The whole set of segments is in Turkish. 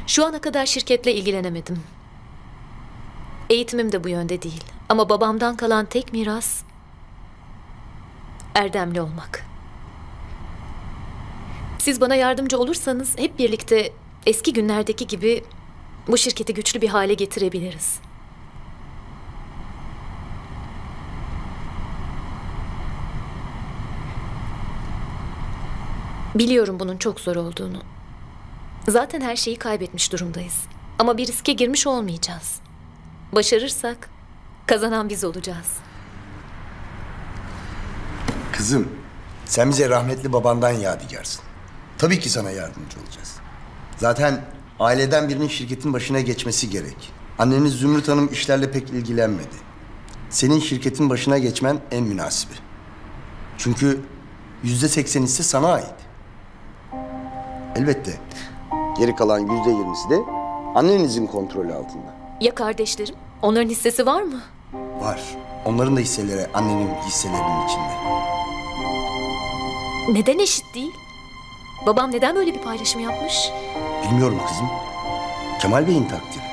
Şu ana kadar şirketle ilgilenemedim. Eğitimim de bu yönde değil. Ama babamdan kalan tek miras erdemli olmak. Siz bana yardımcı olursanız hep birlikte eski günlerdeki gibi bu şirketi güçlü bir hale getirebiliriz. Biliyorum bunun çok zor olduğunu. Zaten her şeyi kaybetmiş durumdayız. Ama bir riske girmiş olmayacağız. Başarırsak kazanan biz olacağız. Kızım, sen bize rahmetli babandan yadigarsın. Tabii ki sana yardımcı olacağız. Zaten aileden birinin şirketin başına geçmesi gerek. Anneniz Zümrüt Hanım işlerle pek ilgilenmedi. Senin şirketin başına geçmen en münasibi. Çünkü %80 hisse sana ait. Elbette. Geri kalan %20'si de annenizin kontrolü altında. Ya kardeşlerim? Onların hissesi var mı? Var. Onların da hisseleri annenin hisselerinin içinde. Neden eşit değil? Babam neden böyle bir paylaşım yapmış? Bilmiyorum kızım. Kemal Bey'in takdiri.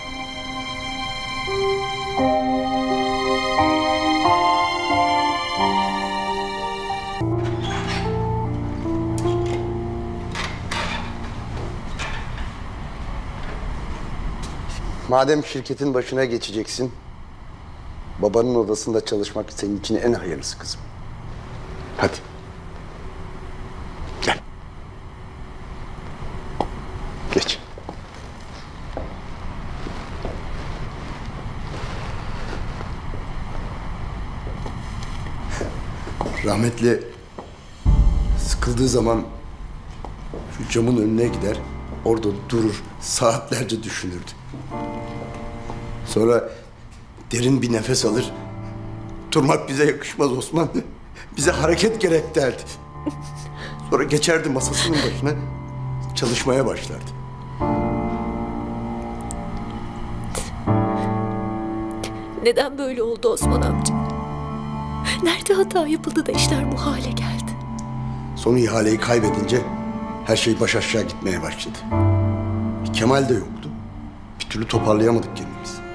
Madem şirketin başına geçeceksin, babanın odasında çalışmak senin için en hayırlısı kızım. Hadi. Gel. Geç. Rahmetli sıkıldığı zaman şu camın önüne gider, orada durur, saatlerce düşünürdü. Sonra derin bir nefes alır. Durmak bize yakışmaz Osman. Bize hareket gerek derdi. Sonra geçerdi masasının başına, çalışmaya başlardı. Neden böyle oldu Osman amca? Nerede hata yapıldı da işler bu hale geldi? Son ihaleyi kaybedince her şey baş aşağı gitmeye başladı. Kemal de yoktu. Bir türlü toparlayamadık kendimizi.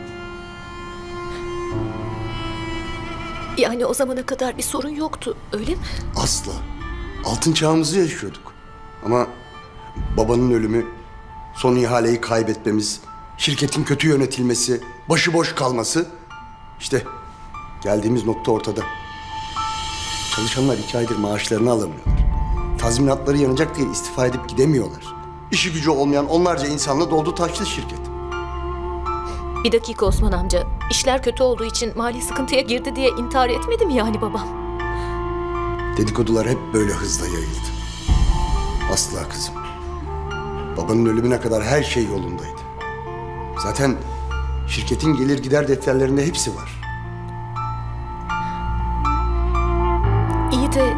Yani o zamana kadar bir sorun yoktu, öyle mi? Asla. Altın çağımızı yaşıyorduk. Ama babanın ölümü, son ihaleyi kaybetmemiz, şirketin kötü yönetilmesi, başıboş kalması... işte geldiğimiz nokta ortada. Çalışanlar 2 aydır maaşlarını alamıyorlar. Tazminatları yanacak diye istifa edip gidemiyorlar. İşi gücü olmayan onlarca insanla doldu taşlı şirket. Bir dakika Osman amca. İşler kötü olduğu için mali sıkıntıya girdi diye intihar etmedi mi yani babam? Dedikodular hep böyle hızla yayıldı. Asla kızım. Babanın ölümüne kadar her şey yolundaydı. Zaten şirketin gelir gider defterlerinde hepsi var. İyi de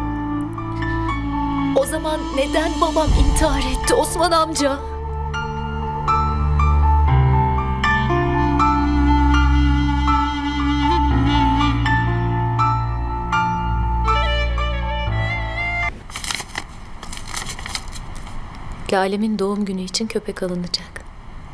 o zaman neden babam intihar etti Osman amca? Lale'min doğum günü için köpek alınacak.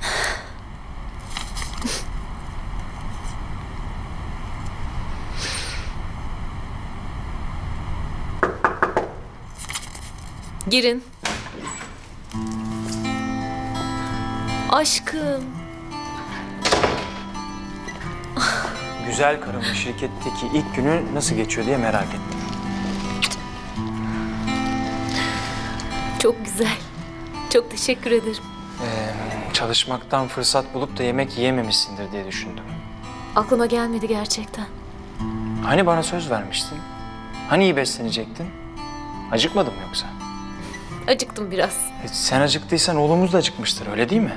Girin. Aşkım. Güzel karımın şirketteki ilk günü nasıl geçiyor diye merak ettim. Çok güzel. Çok teşekkür ederim. Çalışmaktan fırsat bulup da yemek yiyememişsindir diye düşündüm. Aklıma gelmedi gerçekten. Hani bana söz vermiştin? Hani iyi beslenecektin? Acıkmadın mı yoksa? Acıktım biraz. Sen acıktıysan oğlumuz da acıkmıştır, öyle değil mi?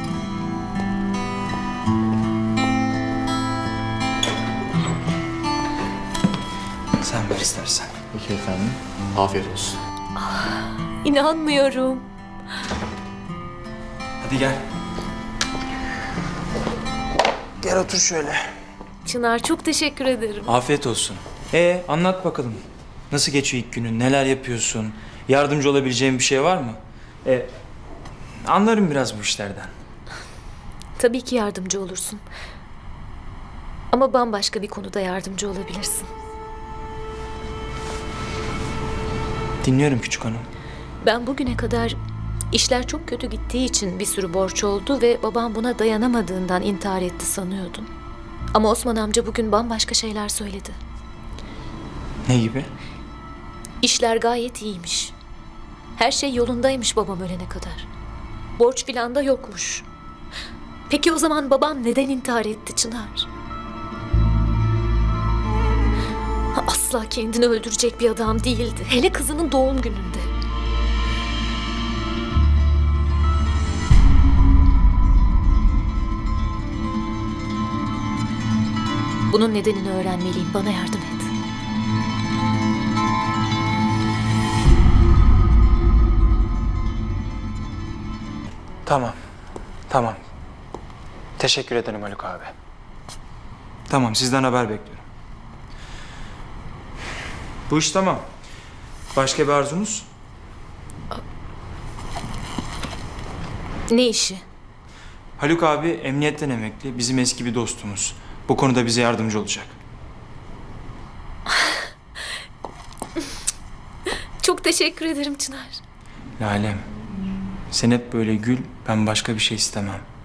Sen ver istersen. Peki efendim. Afiyet olsun. İnanmıyorum. Hadi gel. Gel otur şöyle. Çınar çok teşekkür ederim. Afiyet olsun. Anlat bakalım. Nasıl geçiyor ilk günün? Neler yapıyorsun? Yardımcı olabileceğim bir şey var mı? Anlarım biraz bu işlerden. Tabii ki yardımcı olursun. Ama bambaşka bir konuda yardımcı olabilirsin. Dinliyorum küçük hanım. Ben bugüne kadar işler çok kötü gittiği için bir sürü borç oldu ve babam buna dayanamadığından intihar etti sanıyordum. Ama Osman amca bugün bambaşka şeyler söyledi. Ne gibi? İşler gayet iyiymiş. Her şey yolundaymış babam ölene kadar. Borç filan da yokmuş. Peki o zaman babam neden intihar etti Çınar? Asla kendini öldürecek bir adam değildi. Hele kızının doğum gününde. Bunun nedenini öğrenmeliyim. Bana yardım et. Tamam. Tamam. Teşekkür ederim Haluk abi. Tamam, sizden haber bekliyorum. Bu iş tamam. Başka bir arzunuz? Ne işi? Haluk abi emniyetten emekli, bizim eski bir dostumuz. Bu konuda bize yardımcı olacak. Çok teşekkür ederim Çınar. Lalem, sen hep böyle gül, ben başka bir şey istemem.